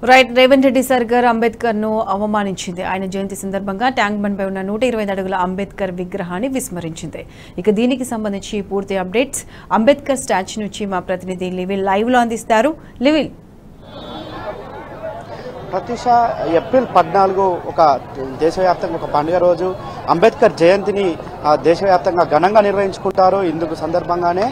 Right. Revanth Reddy సర్కార్ అంబేద్కర్ ను అవమానించింది. ఆయన జయంతి సందర్భంగా ట్యాంక్ బండ్ పై ఉన్న 120 అడుగుల అంబేద్కర్ విగ్రహాన్ని విస్మరించింది. ఇక దీనికి సంబంధించి పూర్తి అప్డేట్స్ అంబేద్కర్ స్టాచ్యూ నుంచి మా ప్రతినిధి లివిల్ లైవ్ లో అందిస్తారు. లివిల్. ప్రతిష ఏప్రిల్ 14 ఒక దేశవ్యాప్తంగా ఒక పండుగ రోజు అంబేద్కర్ జయంతిని దేశవ్యాప్తంగా ఘనంగా నిర్వహించుకుంటారు. ఇందుకు సందర్భంగానే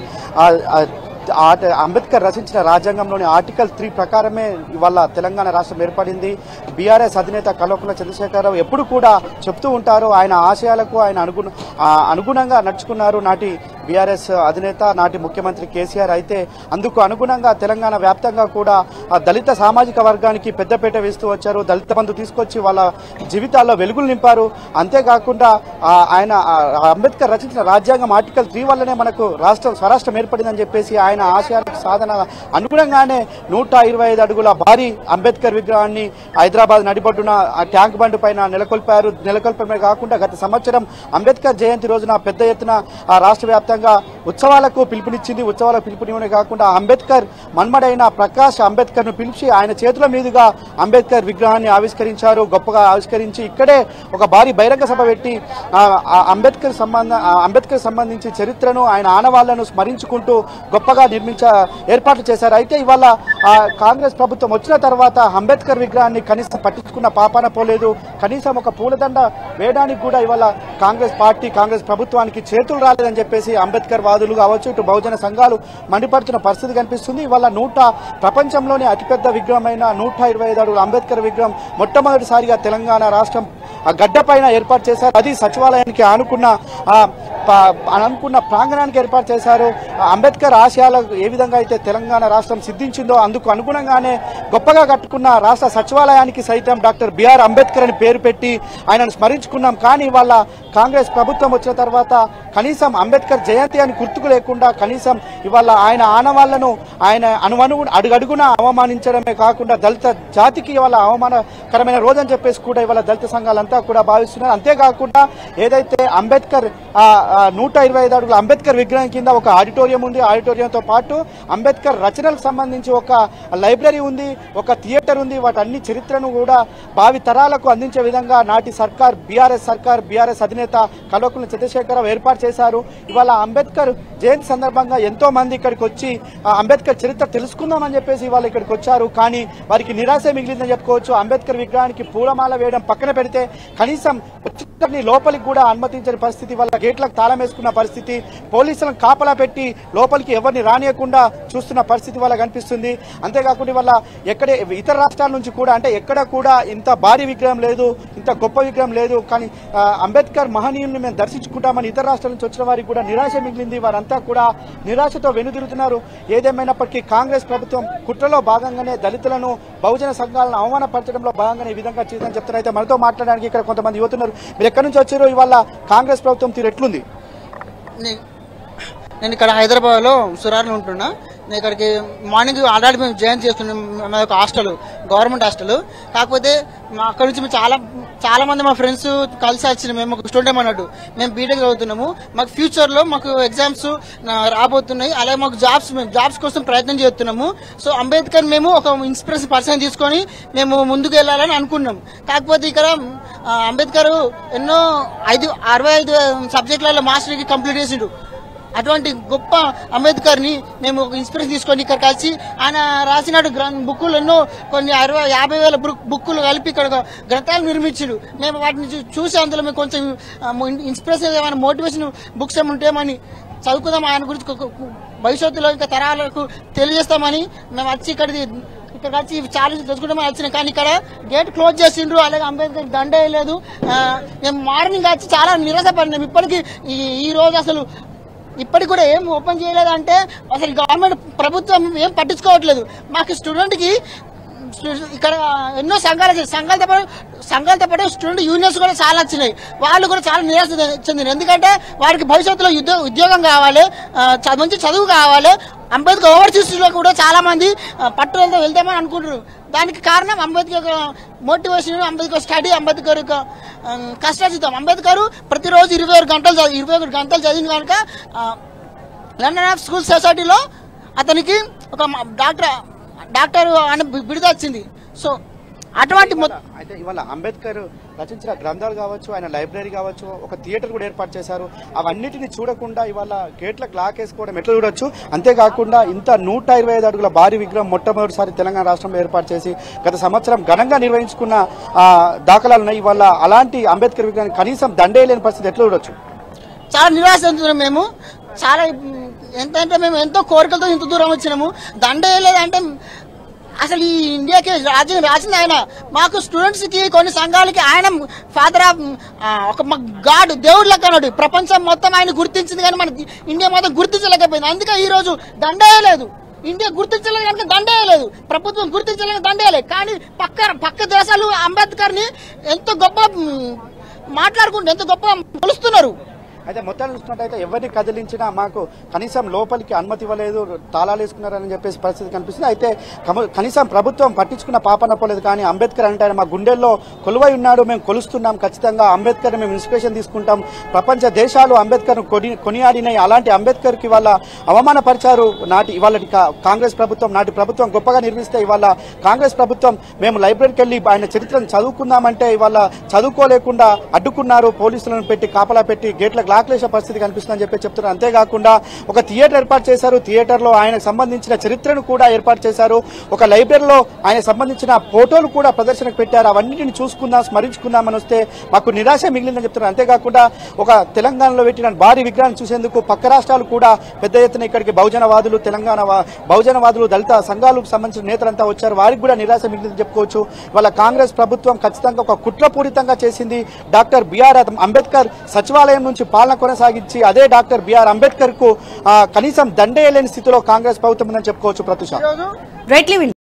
అంబేద్కర్ రచించిన రాజ్యాంగంలోని ఆర్టికల్ 3 ప్రకారమే ఇవాళ తెలంగాణ రాష్ట్రం ఏర్పడింది. బీఆర్ఎస్ అధినేత కల్వకుంట్ల చంద్రశేఖరరావు ఎప్పుడు కూడా చెప్తూ ఉంటారు, ఆయన ఆశయాలకు ఆయన అనుగుణంగా నడుచుకున్నారు నాటి బీఆర్ఎస్ అధినేత, నాటి ముఖ్యమంత్రి కేసీఆర్. అయితే అందుకు అనుగుణంగా తెలంగాణ వ్యాప్తంగా కూడా దళిత సామాజిక వర్గానికి పెద్దపీట వేస్తూ వచ్చారు. దళిత బంధు తీసుకొచ్చి వాళ్ళ జీవితాల్లో వెలుగులు నింపారు. అంతేకాకుండా ఆయన అంబేద్కర్ రచించిన రాజ్యాంగం ఆర్టికల్ 3 వల్లనే మనకు స్వరాష్ట్రం ఏర్పడిందని చెప్పేసి ఆయన ఆశయాలకు సాధన అనుగుణంగానే 125 అడుగుల భారీ అంబేద్కర్ విగ్రహాన్ని హైదరాబాద్ నడిబొడ్డున ట్యాంక్ బండ్ పైన నెలకొల్పడమే కాకుండా గత సంవత్సరం అంబేద్కర్ జయంతి రోజున పెద్ద ఎత్తున రాష్ట్ర వ్యాప్తంగా ఉత్సవాలకు పిలుపునిచ్చింది. ఉత్సవాలకు పిలుపునివ్వడమే కాకుండా అంబేద్కర్ మన్మడైన ప్రకాష్ అంబేద్కర్ ను పిలిచి ఆయన చేతుల మీదుగా అంబేద్కర్ విగ్రహాన్ని ఆవిష్కరించారు. గొప్పగా ఆవిష్కరించి ఇక్కడే ఒక భారీ బహిరంగ సభ పెట్టి అంబేద్కర్ సంబంధించి చరిత్రను, ఆయన ఆనవాళ్లను స్మరించుకుంటూ గొప్పగా ఏర్పాట్లు చేశారు. అయితే ఇవాళ కాంగ్రెస్ ప్రభుత్వం వచ్చిన తర్వాత అంబేద్కర్ విగ్రహాన్ని కనీసం పట్టించుకున్న పాపాన పోలేదు. కనీసం ఒక పూలదండ వేయడానికి కూడా ఇవాళ కాంగ్రెస్ ప్రభుత్వానికి చేతులు రాలేదని చెప్పేసి అంబేద్కర్ వాదులు కావచ్చు, ఇటు బహుజన సంఘాలు మండిపడుతున్న పరిస్థితి కనిపిస్తుంది. ఇవాళ ప్రపంచంలోనే అతిపెద్ద విగ్రహమైన 125 అడుగుల అంబేద్కర్ విగ్రహం మొట్టమొదటిసారిగా తెలంగాణ రాష్ట్రం గడ్డపైన ఏర్పాటు చేశారు. అది సచివాలయానికి అనుకున్న ప్రాంగణానికి ఏర్పాటు చేశారు. అంబేద్కర్ ఆశయాలకు ఏ విధంగా అయితే తెలంగాణ రాష్ట్రం సిద్ధించిందో అందుకు అనుగుణంగానే గొప్పగా కట్టుకున్న రాష్ట్ర సచివాలయానికి సైతం డాక్టర్ బిఆర్ అంబేద్కర్ అని పేరు పెట్టి ఆయనను స్మరించుకున్నాం. కానీ వాళ్ళ కాంగ్రెస్ ప్రభుత్వం వచ్చిన తర్వాత కనీసం అంబేద్కర్ జయంతి అని గుర్తుకు లేకుండా కనీసం ఇవాళ ఆయన ఆనవాళ్లను ఆయన అడుగడుగున అవమానించడమే కాకుండా దళిత జాతికి ఇవాళ అవమానకరమైన రోజని చెప్పేసి కూడా ఇవాళ దళిత సంఘాలంతా కూడా భావిస్తున్నారు. అంతేకాకుండా ఏదైతే అంబేద్కర్ 125 అడుగుల అంబేద్కర్ విగ్రహం కింద ఒక ఆడిటోరియం ఉంది. ఆడిటోరియంతో పాటు అంబేద్కర్ రచనలకు సంబంధించి ఒక లైబ్రరీ ఉంది, ఒక థియేటర్ ఉంది. వాటన్ని చరిత్రను కూడా భావి తరాలకు అందించే విధంగా నాటి సర్కార్ బీఆర్ఎస్ అధినేత కల్వకుంట్ల చంద్రశేఖరరావు ఏర్పాటు చేశారు. ఇవాళ అంబేద్కర్ జయంతి సందర్భంగా ఎంతో మంది ఇక్కడికి వచ్చి అంబేద్కర్ చరిత్ర తెలుసుకుందామని చెప్పేసి ఇవాళ ఇక్కడికి వచ్చారు. కానీ వారికి నిరాశ మిగిలిందని చెప్పుకోవచ్చు. అంబేద్కర్ విగ్రహానికి పూలమాల వేయడం పక్కన పెడితే కనీసం లోపలికి కూడా అనుమతించని పరిస్థితి, వాళ్ళ గేట్లకు తాళం వేసుకున్న పరిస్థితి, పోలీసులను కాపలా పెట్టి లోపలికి ఎవరిని రానియకుండా చూస్తున్న పరిస్థితి వాళ్ళ కనిపిస్తుంది. అంతేకాకుండా వాళ్ళ ఇతర రాష్ట్రాల నుంచి కూడా అంటే ఎక్కడ కూడా ఇంత భారీ విగ్రహం లేదు, ఇంత గొప్ప విగ్రహం లేదు. కానీ అంబేద్కర్ మహనీయుల్ని మేము దర్శించుకుంటామని ఇతర రాష్ట్రాల నుంచి వచ్చిన వారికి కూడా నిరాశ మిగిలింది. వారంతా కూడా నిరాశతో వెనుదిరుగుతున్నారు. ఏదేమైనప్పటికీ కాంగ్రెస్ ప్రభుత్వం కుట్రలో భాగంగానే దళితులను, బహుజన సంఘాలను అవమానపరచడంలో భాగంగానే ఈ విధంగా చేద్దని చెప్తున్నారు. అయితే మనతో మాట్లాడడానికి ఇక్కడ కొంతమంది యువతున్నారు. మీరు ఎక్కడి నుంచి వచ్చారు? ఇవాళ కాంగ్రెస్ ప్రభుత్వం తీరు ఎట్లుంది? నేను ఇక్కడ హైదరాబాద్లో సురార్లో ఉంటున్నా. నేను ఇక్కడికి మార్నింగ్ ఆల్రెడీ మేము జాయిన్ చేస్తున్నాం. మా యొక్క హాస్టల్ గవర్నమెంట్ హాస్టల్. కాకపోతే అక్కడి నుంచి మేము చాలా మంది మా ఫ్రెండ్స్ కలిసి వచ్చినాం. మేము ఒక స్టూడెంట్ అన్నట్టు మేము బీటెక్ చదువుతున్నాము. మాకు ఫ్యూచర్లో మాకు ఎగ్జామ్స్ రాబోతున్నాయి. అలాగే మాకు జాబ్స్ కోసం ప్రయత్నం చేస్తున్నాము. సో అంబేద్కర్ మేము ఒక ఇన్స్పిరేషన్ పర్సన్ తీసుకొని మేము ముందుకు వెళ్ళాలని అనుకున్నాం. కాకపోతే ఇక్కడ అంబేద్కర్ ఎన్నో 65 సబ్జెక్టులలో మాస్టర్ డిగ్రీ కంప్లీట్ చేసిండు. అటువంటి గొప్ప అంబేద్కర్ని మేము ఒక ఇన్స్పిరేషన్ తీసుకొని ఇక్కడ కలిసి ఆయన రాసినట్టు బుక్కులు ఎన్నో కొన్ని 50,000 బుక్కులు కలిపి ఇక్కడ గ్రంథాలు నిర్మించాడు. మేము వాటిని చూసి అందులో మేము కొంచెం ఇన్స్పిరేషన్ ఏమైనా మోటివేషన్ బుక్స్ ఏమి ఉంటేమని చదువుకుందాం, ఆయన గురించి భవిష్యత్తులో ఇంకా తరాలకు తెలియజేస్తామని మేము వచ్చి ఇక్కడ వచ్చి ఛాలెంజ్ తెచ్చుకుంటామని వచ్చినాం. కానీ ఇక్కడ గేట్ క్లోజ్ చేసిండ్రు. అలాగే అంబేద్కర్ దండ వేయలేదు. మేము మార్నింగ్ వచ్చి చాలా నిరాశపడినాం. ఇప్పటికీ ఈ రోజు అసలు ఇప్పటికి కూడా ఏం ఓపెన్ చేయలేదంటే అసలు గవర్నమెంట్ ప్రభుత్వం ఏం పట్టించుకోవట్లేదు. మాకు స్టూడెంట్కి ఇక్కడ ఎన్నో సంఘాలతో పాటు స్టూడెంట్ యూనియన్స్ కూడా చాలా వచ్చినాయి. వాళ్ళు కూడా చాలా నిరాశ చెందినారు. ఎందుకంటే వారికి భవిష్యత్తులో ఉద్యోగం కావాలి, మంచి చదువు కావాలి. అంబేద్కర్ ఓవర్సీస్ లో కూడా చాలా మంది పట్టుదలతో వెళ్తామని అనుకుంటున్నారు. దానికి కారణం అంబేద్కర్ మోటివేషన్, అంబేద్కర్ స్టడీ, అంబేద్కర్ కష్టాజితం. అంబేద్కర్ ప్రతిరోజు 21 గంటలు చదివిన కనుక లండన్ ఆఫ్ స్కూల్ సొసైటీలో అతనికి ఒక డాక్టర్ అని బిరుదు వచ్చింది. సో అటువంటి అయితే ఇవాళ అంబేద్కర్ రచించిన గ్రంథాలు కావచ్చు, ఆయన లైబ్రరీ కావచ్చు, ఒక థియేటర్ కూడా ఏర్పాటు చేశారు. అవన్నిటిని చూడకుండా ఇవాళ గేట్లకు లాక్ వేసుకోవడం ఎట్లా చూడొచ్చు. అంతేకాకుండా ఇంత 125 అడుగుల భారీ విగ్రహం మొట్టమొదటిసారి తెలంగాణ రాష్ట్రంలో ఏర్పాటు చేసి గత సంవత్సరం ఘనంగా నిర్వహించుకున్న దాఖలాలు ఉన్నాయి. ఇవాళ అలాంటి అంబేద్కర్ విగ్రహాన్ని కనీసం దండేయలేని పరిస్థితి ఎట్లా చూడొచ్చు. చాలా నిరాశ చెందుతున్నాం మేము. చాలా ఎంతంటే మేము ఎంతో కోరికలతో ఇంత దూరం వచ్చినాము. దండేయలేదంటే అసలు ఈ ఇండియాకి రాసింది ఆయన. మాకు స్టూడెంట్స్ కి కొన్ని సంఘాలకి ఆయన ఫాదర్ ఆఫ్ ఒక గాడ్, దేవుడు లెక్కనాడు. ప్రపంచం మొత్తం ఆయన గుర్తించింది కానీ మన ఇండియా మొత్తం గుర్తించలేకపోయింది. అందుకే ఈ రోజు దండేయలేదు. ఇండియా గుర్తించలేదు కనుక దండేయలేదు, ప్రభుత్వం గుర్తించలేదు దండేయలేదు. కానీ పక్క దేశాలు అంబేద్కర్ ని ఎంతో గొప్ప మాట్లాడుకుంటూ ఎంతో గొప్ప కొలుస్తున్నారు. అయితే మొత్తాన్ని చూసుకున్నట్టయితే ఎవరిని కదిలించినా మాకు కనీసం లోపలికి అనుమతి ఇవ్వలేదు, తాళాలు వేసుకున్నారని చెప్పేసి పరిస్థితి కనిపిస్తుంది. అయితే కనీసం ప్రభుత్వం పట్టించుకున్న పాపన పోలేదు. కానీ అంబేద్కర్ అంటే మా గుండెల్లో కొలువై ఉన్నాడు, మేము కొలుస్తున్నాం, ఖచ్చితంగా అంబేద్కర్ మేము ఇన్స్పిరేషన్ తీసుకుంటాం. ప్రపంచ దేశాలు అంబేద్కర్ కొనియాడినాయి. అలాంటి అంబేద్కర్ కి ఇవాళ అవమానపరిచారు. ఇవాళ కాంగ్రెస్ ప్రభుత్వం, నాటి ప్రభుత్వం గొప్పగా నిర్మిస్తే ఇవాళ కాంగ్రెస్ ప్రభుత్వం మేము లైబ్రరీకి వెళ్ళి ఆయన చరిత్రను చదువుకుందామంటే ఇవాళ చదువుకోలేకుండా అడ్డుకున్నారు. పోలీసులను పెట్టి కాపలా పెట్టి గేట్లకు లాక్లేసే పరిస్థితి కనిపిస్తుందని చెప్పి చెప్తున్నారు. అంతేకాకుండా ఒక థియేటర్ ఏర్పాటు చేశారు. థియేటర్లో ఆయనకు సంబంధించిన చరిత్రను కూడా ఏర్పాటు చేశారు. ఒక లైబ్రరీలో ఆయన సంబంధించిన ఫోటోలు కూడా ప్రదర్శనకు పెట్టారు. అవన్నిటిని చూసుకుందాం, స్మరించుకుందామని వస్తే మాకు నిరాశ మిగిలిందని చెప్తున్నారు. అంతేకాకుండా ఒక తెలంగాణలో పెట్టిన భారీ విగ్రహాన్ని చూసేందుకు పక్క రాష్ట్రాలు కూడా పెద్ద ఎత్తున ఇక్కడికి బహుజనవాదులు, బహుజనవాదులు, దళిత సంఘాలకు సంబంధించిన నేతలంతా వచ్చారు. వారికి కూడా నిరాశ మిగిలిందని చెప్పుకోవచ్చు. వాళ్ళ కాంగ్రెస్ ప్రభుత్వం ఖచ్చితంగా ఒక కుట్రపూరితంగా చేసింది. డాక్టర్ బిఆర్ అంబేద్కర్ సచివాలయం నుంచి పాలన కొనసాగించి అదే డాక్టర్ బిఆర్ అంబేద్కర్ కు కనీసం దండేయలేని స్థితిలో కాంగ్రెస్ ప్రభుత్వం ఉందని చెప్పుకోవచ్చు. ప్రత్యూష.